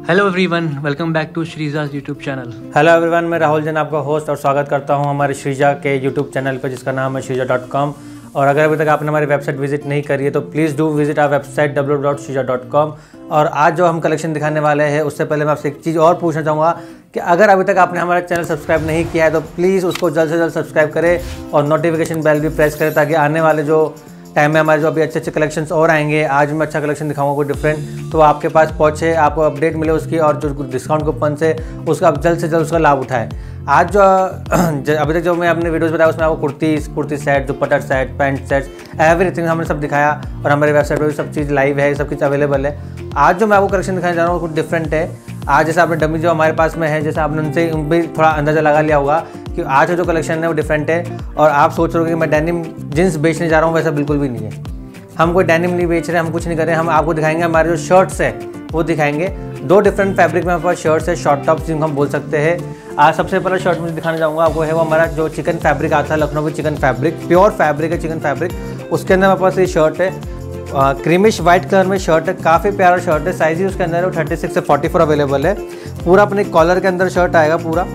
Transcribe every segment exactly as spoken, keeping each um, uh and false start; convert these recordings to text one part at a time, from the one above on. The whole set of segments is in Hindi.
Hello everyone, welcome back to Sreeja's YouTube channel. Hello everyone, मैं राहुल जैन आपका होस्ट और स्वागत करता हूं हमारे श्रीजा के यूट्यूब चैनल पर जिसका नाम है श्रीजा डॉट कॉम। और अगर अभी तक आपने हमारी वेबसाइट विजिट नहीं करी है तो please do visit our website W W W dot Sreeja dot com. और आज जो हम कलेक्शन दिखाने वाले हैं उससे पहले मैं आपसे एक चीज़ और पूछना चाहूँगा कि अगर अभी तक आपने हमारा चैनल सब्सक्राइब नहीं किया है तो प्लीज़ उसको जल्द से जल्द सब्सक्राइब करें और नोटिफिकेशन बेल भी प्रेस करें ताकि आने वाले जो टाइम में हमारे जो अभी अच्छे अच्छे कलेक्शंस और आएंगे, आज मैं अच्छा कलेक्शन दिखाऊंगा कोई डिफरेंट, तो आपके पास पहुंचे, आपको अपडेट मिले उसकी और जो डिस्काउंट कूपन से उसका आप जल्द से जल्द उसका लाभ उठाएं। आज जो अभी तक जो मैं अपने वीडियोस बताया उसमें आपको kurti kurti set, dupatta set, pant set, everything हमने सब दिखाया और हमारी वेबसाइट पर भी सब चीज़ लाइव है, सब कुछ अवेलेबल है। आज जो मैं आपको कलेक्शन दिखाने जा रहा हूँ कुछ डिफरेंट है। आज जैसे आपने डमी जो हमारे पास में है, जैसे आपने उनसे भी थोड़ा अंदाज़ा लगा लिया होगा कि आज का जो कलेक्शन है वो डिफरेंट है। और आप सोच रहे हो कि मैं डेनिम जींस बेचने जा रहा हूँ, वैसा बिल्कुल भी नहीं है। हम कोई डेनिम नहीं बेच रहे, हम कुछ नहीं कर रहे, हम आपको दिखाएंगे हमारे जो शर्ट्स है वो दिखाएंगे। दो डिफरेंट फैब्रिक में हमारे पास शर्ट्स है, शॉर्ट टॉप्स जिनको हम बोल सकते हैं। आज सबसे पहला शर्ट मुझे दिखाना चाहूँगा आपको है वो हमारा जो चिकन फैब्रिक आता है, लखनऊ की चिकन फैब्रिक, प्योर फैब्रिक है चिकन फैब्रिक। उसके अंदर हमारे पास ये शर्ट है, क्रीमिश वाइट कलर में शर्ट है, काफ़ी प्यारा शर्ट है। साइज ही उसके अंदर है थर्टी सिक्स से फोर्टी फोर अवेलेबल है। पूरा अपने कॉलर के अंदर शर्ट आएगा, पूरा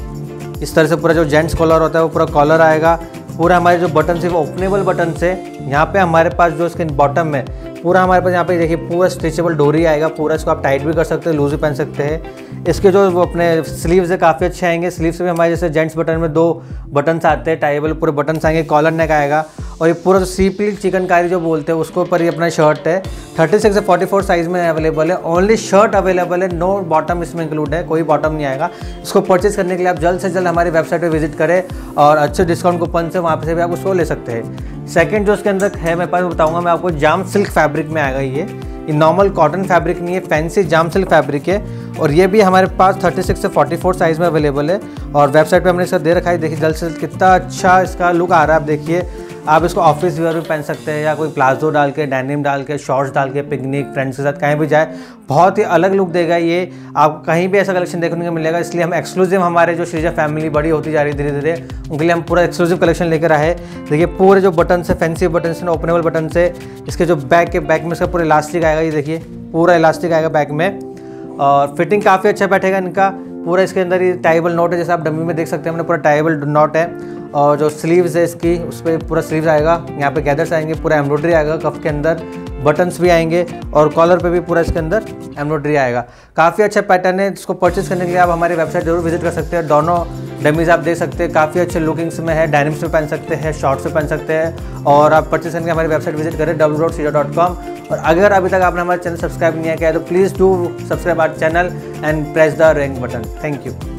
इस तरह से पूरा जो जेंट्स कॉलर होता है वो पूरा कॉलर आएगा। पूरा हमारे जो बटन है वो ओपनेबल बटन से, यहाँ पे हमारे पास जो इसके बॉटम में पूरा हमारे पास यहाँ पे देखिए पूरा स्ट्रेचेबल डोरी आएगा। पूरा इसको आप टाइट भी कर सकते हैं, लूज भी पहन सकते हैं। इसके जो वो अपने स्लीव्स है काफ़ी अच्छे आएंगे। स्लीव्स में हमारे जैसे जेंट्स बटन में दो बटन्स आते हैं, टाइबल पूरे बटन्स आएंगे, कॉलर नेक आएगा। और ये पूरा जो सी प्लीट चिकनकारी जो बोलते हैं उसके ऊपर ये अपना शर्ट है, थर्टी सिक्स से फोर्टी फोर साइज़ में अवेलेबल है। ओनली शर्ट अवेलेबल है, नो बॉटम इसमें इंक्लूड है, कोई बॉटम नहीं आएगा। इसको परचेज करने के लिए आप जल्द से जल्द हमारी वेबसाइट पर विजिट करें और अच्छे डिस्काउंट कूपन से वहाँ से भी आप उसको ले सकते हैं। सेकंड जो इसके अंदर है मेरे पास बताऊंगा मैं आपको, जाम सिल्क फैब्रिक में आएगा। ये ये नॉर्मल कॉटन फैब्रिक नहीं है, फैंसी जाम सिल्क फैब्रिक है। और ये भी हमारे पास थर्टी सिक्स से फोर्टी फोर साइज़ में अवेलेबल है और वेबसाइट पे हमने इसका दे रखा है। देखिए जल्द से जल्द कितना अच्छा इसका लुक आ रहा है। आप देखिए, आप इसको ऑफिस वेयर भी पहन सकते हैं या कोई प्लाजो डाल के, डेनिम डाल के, शॉर्ट्स डाल के, पिकनिक फ्रेंड्स के साथ कहीं भी जाए, बहुत ही अलग लुक देगा ये। आपको कहीं भी ऐसा कलेक्शन देखने को मिलेगा। इसलिए हम एक्सक्लूसिव, हमारे जो श्रीजा फैमिली बड़ी होती जा रही है धीरे धीरे, उनके लिए हम पूरा एक्सक्लूसिव कलेक्शन लेकर आए। देखिए पूरे जो बटन से, फैंसी बटन से, ओपनेबल बटन से, इसके जो बैक के बैक में इसका पूरा इलास्टिक आएगा। ये देखिए पूरा इलास्टिक आएगा बैक में और फिटिंग काफ़ी अच्छा बैठेगा इनका। पूरा इसके अंदर ये टाइबल नॉट है, जैसे आप डमी में देख सकते हैं, हमने पूरा टाइबल नॉट है। और जो स्लीव्स है इसकी, उस पर पूरा स्लीव्स आएगा, यहाँ पे गैदर्स आएंगे, पूरा एम्ब्रॉयडरी आएगा, कफ के अंदर बटन्स भी आएंगे और कॉलर पे भी पूरा इसके अंदर एम्ब्रॉयडरी आएगा। काफ़ी अच्छा पैटर्न है। इसको परचेज करने के लिए आप हमारी वेबसाइट जरूर विजिट कर सकते हैं। दोनों डमीज आप देख सकते हैं, काफ़ी अच्छे लुकिंग्स में है, डायनिम्स में पहन सकते हैं, शॉर्ट्स में पहन सकते हैं। और आप परचेज करने के हमारी वेबसाइट विजिट करें W W W dot Sreeja dot com. और अगर अभी तक आपने हमारा चैनल सब्सक्राइब नहीं किया है तो please do subscribe our channel and press the ring button. Thank you.